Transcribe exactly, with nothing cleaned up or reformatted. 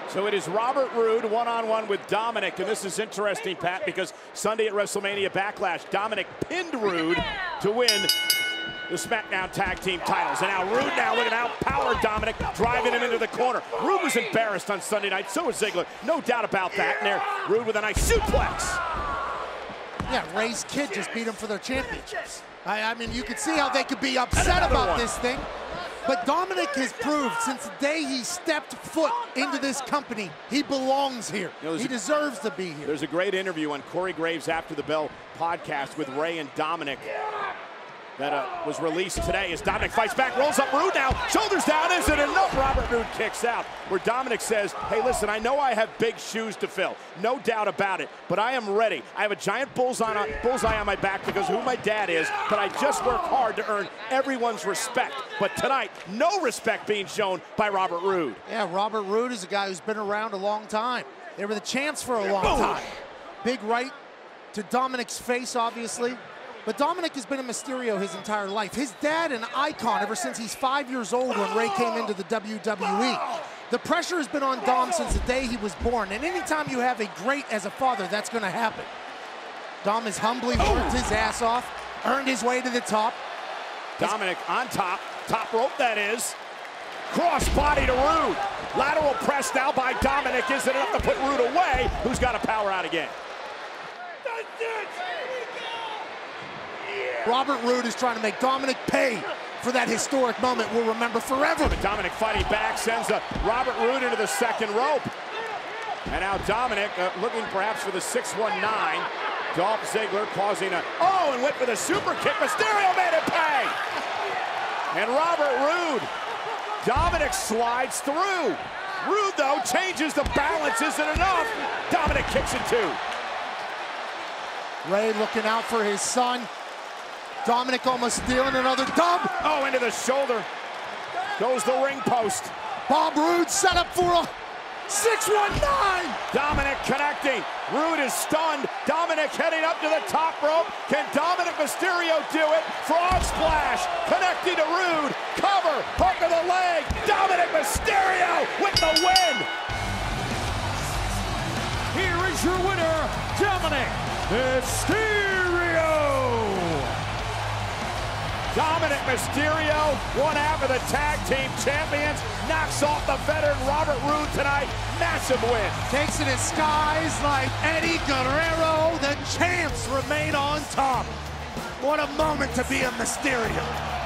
So it is Robert Roode one-on-one with Dominik, and this is interesting, Pat, because Sunday at WrestleMania Backlash, Dominik pinned Roode to win the SmackDown Tag Team Titles. And now Roode now looking to outpower Dominik, driving him into the corner. Roode was embarrassed on Sunday night, so was Ziggler. No doubt about that. And there, Roode with a nice suplex. Yeah, Ray's kid just beat him for their championships. I, I mean, you can see how they could be upset about one. this thing. But Dominik has proved since the day he stepped foot into this company, he belongs here. You know, he deserves to be here. There's a great interview on Corey Graves' After the Bell podcast with Ray and Dominik that uh, was released today as Dominik fights back, rolls up Roode now, shoulders down, is it enough? Robert Roode kicks out, where Dominik says, hey, listen, I know I have big shoes to fill, no doubt about it, but I am ready. I have a giant bullseye on, bullseye on my back because of who my dad is, but I just work hard to earn everyone's respect. But tonight, no respect being shown by Robert Roode. Yeah, Robert Roode is a guy who's been around a long time. They were the champs for a long Boom. time. Big right to Dominik's face, obviously. But Dominik has been a Mysterio his entire life. His dad, an icon ever since he's five years old when Ray came into the W W E. The pressure has been on Dom since the day he was born. And anytime you have a great as a father, that's going to happen. Dom has humbly worked his ass off, earned his way to the top. Dominik on top, top rope that is. Cross body to Roode. Lateral press now by Dominik. Is it enough to put Roode away? Who's got to power out again? Robert Roode is trying to make Dominik pay for that historic moment we'll remember forever. But Dominik fighting back, sends a Robert Roode into the second rope. And now Dominik uh, looking perhaps for the six one nine. Dolph Ziggler causing a, oh, and went for the super kick. Mysterio made it pay. And Robert Roode, Dominik slides through. Roode, though, changes the balance. Isn't enough. Dominik kicks it too. Ray looking out for his son. Dominik almost stealing another dub. Oh, into the shoulder. Goes the ring post. Bob Roode set up for a six one nine. Dominik connecting. Roode is stunned. Dominik heading up to the top rope. Can Dominik Mysterio do it? Frog splash. Connecting to Roode. Cover. Hook of the leg. Dominik Mysterio with the win. Here is your winner, Dominik Mysterio. Dominik Mysterio, one half of the tag team champions, knocks off the veteran Robert Roode tonight. Massive win. Takes it in skies like Eddie Guerrero. The champs remain on top. What a moment to be a Mysterio.